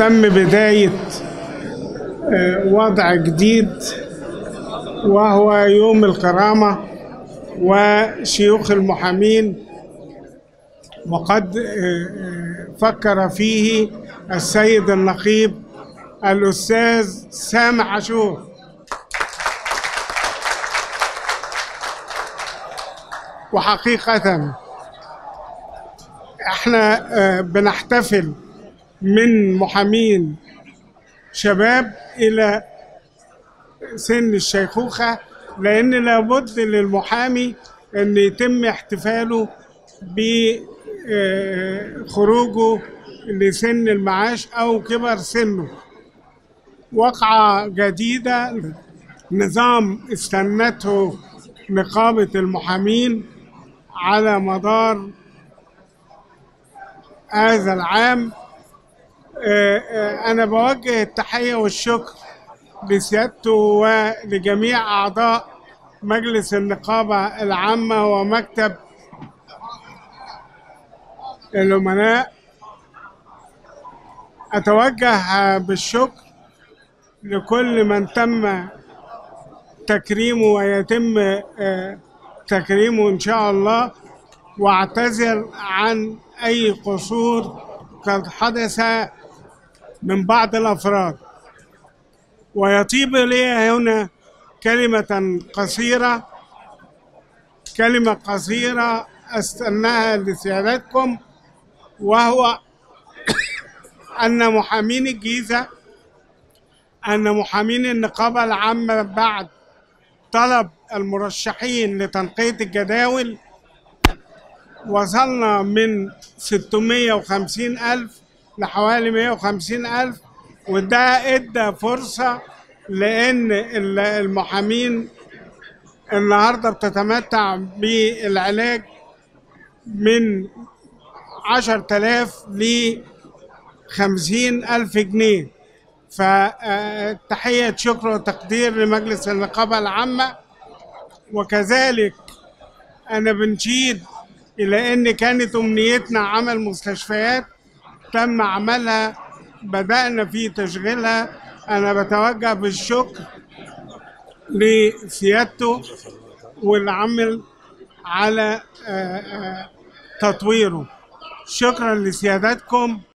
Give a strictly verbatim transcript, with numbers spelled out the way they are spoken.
تم بداية وضع جديد وهو يوم الكرامة وشيوخ المحامين، وقد فكر فيه السيد النقيب الأستاذ سامح عاشور. وحقيقة احنا بنحتفل من محامين شباب إلى سن الشيخوخة، لأن لابد للمحامي أن يتم احتفاله بخروجه لسن المعاش أو كبر سنه. وقعة جديدة، نظام استنته نقابة المحامين على مدار هذا العام. أنا بوجه التحية والشكر لسيادته ولجميع أعضاء مجلس النقابة العامة ومكتب الأمناء. أتوجه بالشكر لكل من تم تكريمه ويتم تكريمه إن شاء الله، واعتذر عن أي قصور قد حدث من بعض الأفراد. ويطيب لي هنا كلمة قصيرة كلمة قصيرة أستناها لسيادتكم، وهو أن محامين الجيزة أن محامين النقابة العامة بعد طلب المرشحين لتنقية الجداول وصلنا من ستمائة وخمسين ألف لحوالي مائة وخمسين ألف، وده ادى فرصة لأن المحامين النهاردة بتتمتع بالعلاج من عشرة آلاف ل خمسين ألف جنيه. فتحية شكر وتقدير لمجلس النقابة العامة. وكذلك أنا بنشيد إلى أن كانت أمنيتنا عمل مستشفيات، تم عملها، بدأنا في تشغيلها. أنا بتوجه بالشكر لسيادته والعمل على تطويره. شكرا لسيادتكم.